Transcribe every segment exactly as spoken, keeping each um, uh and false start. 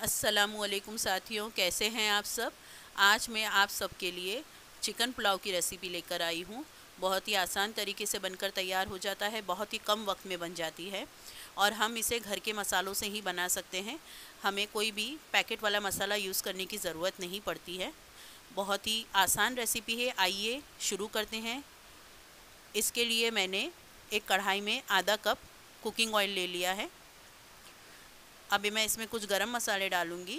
अस्सलामुअलैकुम साथियों, कैसे हैं आप सब। आज मैं आप सबके लिए चिकन पुलाव की रेसिपी लेकर आई हूँ। बहुत ही आसान तरीके से बनकर तैयार हो जाता है, बहुत ही कम वक्त में बन जाती है और हम इसे घर के मसालों से ही बना सकते हैं। हमें कोई भी पैकेट वाला मसाला यूज़ करने की ज़रूरत नहीं पड़ती है। बहुत ही आसान रेसिपी है, आइए शुरू करते हैं। इसके लिए मैंने एक कढ़ाई में आधा कप कुकिंग ऑयल ले लिया है। अभी मैं इसमें कुछ गरम मसाले डालूंगी।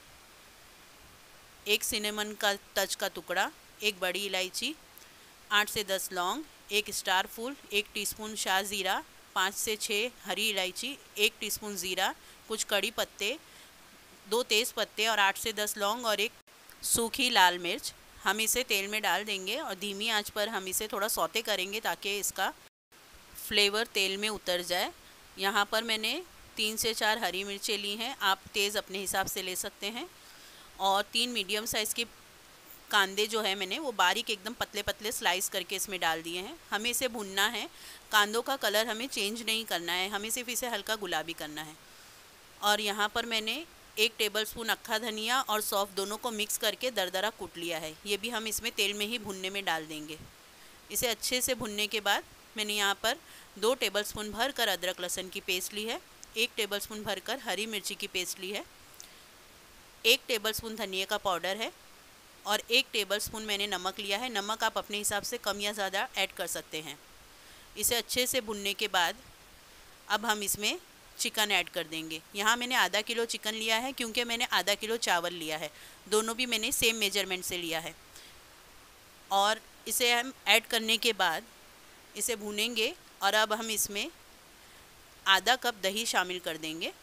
एक सिनेमन का तज का टुकड़ा, एक बड़ी इलायची, आठ से दस लौंग, एक स्टार फूल, एक टीस्पून शाह ज़ीरा, पाँच से छः हरी इलायची, एक टीस्पून ज़ीरा, कुछ कड़ी पत्ते, दो तेज़ पत्ते और आठ से दस लौंग और एक सूखी लाल मिर्च। हम इसे तेल में डाल देंगे और धीमी आंच पर हम इसे थोड़ा सौते करेंगे ताकि इसका फ्लेवर तेल में उतर जाए। यहाँ पर मैंने तीन से चार हरी मिर्चें ली हैं, आप तेज़ अपने हिसाब से ले सकते हैं। और तीन मीडियम साइज़ के कांदे जो है मैंने वो बारीक एकदम पतले पतले स्लाइस करके इसमें डाल दिए हैं। हमें इसे भुनना है, कांदों का कलर हमें चेंज नहीं करना है, हमें सिर्फ इसे हल्का गुलाबी करना है। और यहाँ पर मैंने एक टेबलस्पून अक्खा धनिया और सौंफ दोनों को मिक्स करके दरदरा कूट लिया है। ये भी हम इसमें तेल में ही भुनने में डाल देंगे। इसे अच्छे से भुनने के बाद मैंने यहाँ पर दो टेबलस्पून भर कर अदरक लहसुन की पेस्ट ली है, एक टेबलस्पून भरकर हरी मिर्ची की पेस्ट ली है, एक टेबलस्पून धनिया का पाउडर है और एक टेबलस्पून मैंने नमक लिया है। नमक आप अपने हिसाब से कम या ज़्यादा ऐड कर सकते हैं। इसे अच्छे से भुनने के बाद अब हम इसमें चिकन ऐड कर देंगे। यहाँ मैंने आधा किलो चिकन लिया है क्योंकि मैंने आधा किलो चावल लिया है, दोनों भी मैंने सेम मेजरमेंट से लिया है। और इसे हम ऐड करने के बाद इसे भूनेंगे और अब हम इसमें आधा कप दही शामिल कर देंगे।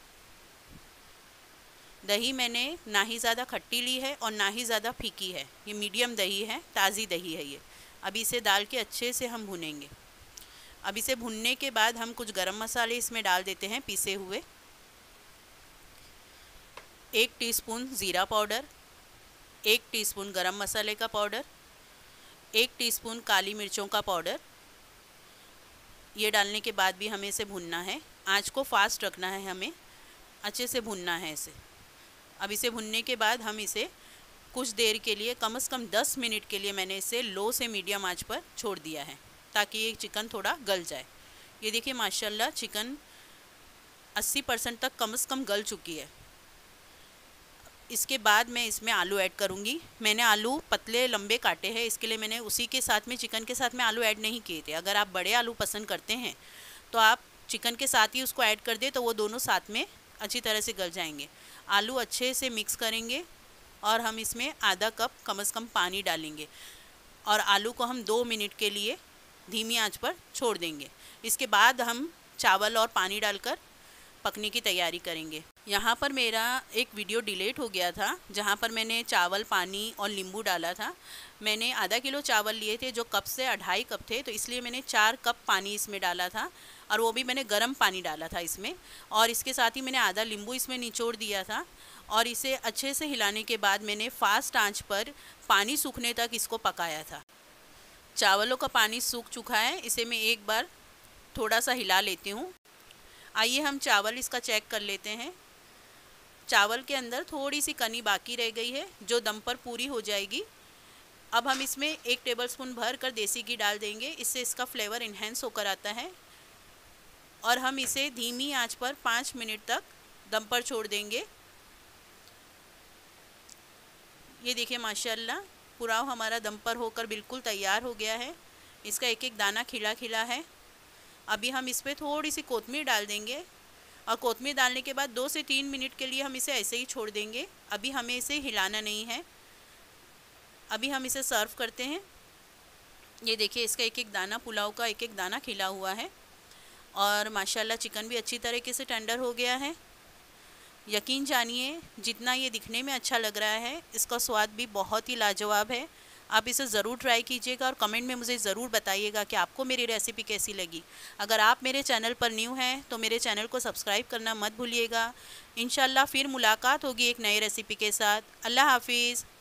दही मैंने ना ही ज़्यादा खट्टी ली है और ना ही ज़्यादा फीकी है, ये मीडियम दही है, ताज़ी दही है ये। अभी इसे डाल के अच्छे से हम भुनेंगे। अब इसे भुनने के बाद हम कुछ गरम मसाले इसमें डाल देते हैं पिसे हुए। एक टीस्पून ज़ीरा पाउडर, एक टीस्पून गरम मसाले का पाउडर, एक टीस्पून काली मिर्चों का पाउडर। ये डालने के बाद भी हमें इसे भुनना है। आँच को फास्ट रखना है, हमें अच्छे से भुनना है इसे। अब इसे भुनने के बाद हम इसे कुछ देर के लिए, कम से कम दस मिनट के लिए मैंने इसे लो से मीडियम आंच पर छोड़ दिया है ताकि ये चिकन थोड़ा गल जाए। ये देखिए माशाल्लाह चिकन अस्सी परसेंट तक कम से कम गल चुकी है। इसके बाद मैं इसमें आलू ऐड करूँगी। मैंने आलू पतले लंबे काटे हैं, इसके लिए मैंने उसी के साथ में चिकन के साथ में आलू ऐड नहीं किए थे। अगर आप बड़े आलू पसंद करते हैं तो आप चिकन के साथ ही उसको ऐड कर दें तो वो दोनों साथ में अच्छी तरह से गल जाएंगे। आलू अच्छे से मिक्स करेंगे और हम इसमें आधा कप कम से कम पानी डालेंगे और आलू को हम दो मिनट के लिए धीमी आंच पर छोड़ देंगे। इसके बाद हम चावल और पानी डालकर पकने की तैयारी करेंगे। यहाँ पर मेरा एक वीडियो डिलीट हो गया था जहाँ पर मैंने चावल, पानी और नींबू डाला था। मैंने आधा किलो चावल लिए थे जो कप से अढ़ाई कप थे, तो इसलिए मैंने चार कप पानी इसमें डाला था और वो भी मैंने गर्म पानी डाला था इसमें। और इसके साथ ही मैंने आधा नींबू इसमें निचोड़ दिया था और इसे अच्छे से हिलाने के बाद मैंने फास्ट आंच पर पानी सूखने तक इसको पकाया था। चावलों का पानी सूख चुका है, इसे मैं एक बार थोड़ा सा हिला लेती हूँ। आइए हम चावल इसका चेक कर लेते हैं। चावल के अंदर थोड़ी सी कनी बाकी रह गई है जो दम पर पूरी हो जाएगी। अब हम इसमें एक टेबलस्पून भर कर देसी घी डाल देंगे, इससे इसका फ्लेवर इन्हेंस होकर आता है। और हम इसे धीमी आंच पर पाँच मिनट तक दम पर छोड़ देंगे। ये देखिए माशाल्लाह पुलाव हमारा दम पर होकर बिल्कुल तैयार हो गया है। इसका एक एक दाना खिला खिला है। अभी हम इस पर थोड़ी सी कोतमीर डाल देंगे और कोतमीर डालने के बाद दो से तीन मिनट के लिए हम इसे ऐसे ही छोड़ देंगे। अभी हमें इसे हिलाना नहीं है। अभी हम इसे सर्व करते हैं। ये देखिए इसका एक एक दाना, पुलाव का एक एक दाना खिला हुआ है और माशाल्लाह चिकन भी अच्छी तरीके से टेंडर हो गया है। यकीन जानिए जितना ये दिखने में अच्छा लग रहा है, इसका स्वाद भी बहुत ही लाजवाब है। आप इसे ज़रूर ट्राई कीजिएगा और कमेंट में मुझे ज़रूर बताइएगा कि आपको मेरी रेसिपी कैसी लगी। अगर आप मेरे चैनल पर न्यू हैं तो मेरे चैनल को सब्सक्राइब करना मत भूलिएगा। इंशाल्लाह फिर मुलाकात होगी एक नई रेसिपी के साथ। अल्लाह हाफिज़।